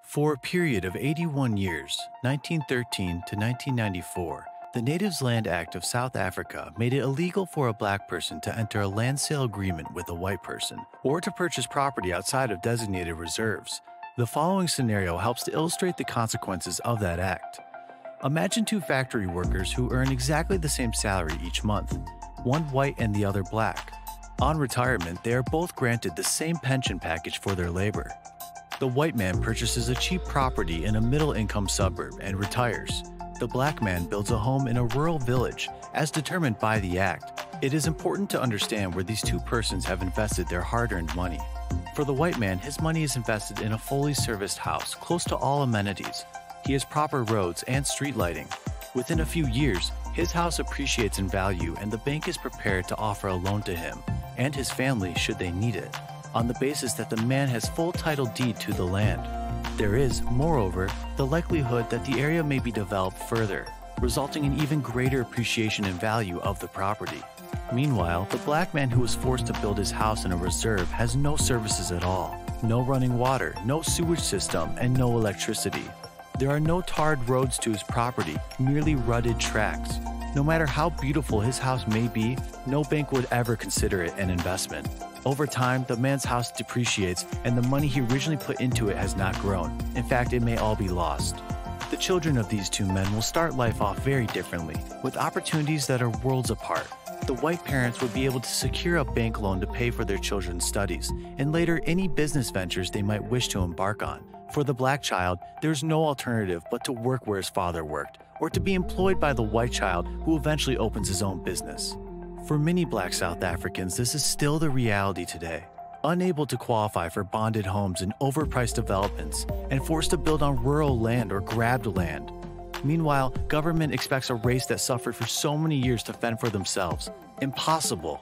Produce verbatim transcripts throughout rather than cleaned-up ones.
For a period of eighty-one years, nineteen thirteen to nineteen ninety-four, the Natives Land Act of South Africa made it illegal for a black person to enter a land sale agreement with a white person or to purchase property outside of designated reserves. The following scenario helps to illustrate the consequences of that act. Imagine two factory workers who earn exactly the same salary each month, one white and the other black. On retirement, they are both granted the same pension package for their labor. The white man purchases a cheap property in a middle-income suburb and retires. The black man builds a home in a rural village, as determined by the act. It is important to understand where these two persons have invested their hard-earned money. For the white man, his money is invested in a fully serviced house, close to all amenities. He has proper roads and street lighting. Within a few years, his house appreciates in value and the bank is prepared to offer a loan to him and his family should they need it, on the basis that the man has full title deed to the land. There is, moreover, the likelihood that the area may be developed further, resulting in even greater appreciation and value of the property. Meanwhile, the black man who was forced to build his house in a reserve has no services at all, no running water, no sewage system, and no electricity. There are no tarred roads to his property, merely rutted tracks. No matter how beautiful his house may be, no bank would ever consider it an investment. Over time, the man's house depreciates and the money he originally put into it has not grown. In fact, it may all be lost. The children of these two men will start life off very differently, with opportunities that are worlds apart. The white parents would be able to secure a bank loan to pay for their children's studies, and later any business ventures they might wish to embark on. For the black child, there's no alternative but to work where his father worked, or to be employed by the white child who eventually opens his own business. For many black South Africans, this is still the reality today. Unable to qualify for bonded homes in overpriced developments and forced to build on rural land or grabbed land. Meanwhile, government expects a race that suffered for so many years to fend for themselves. Impossible.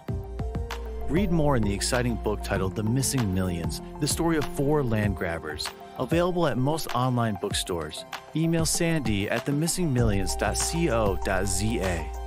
Read more in the exciting book titled The Missing Millions, the story of four land grabbers, available at most online bookstores. Email Sandy at the missing millions dot co dot za.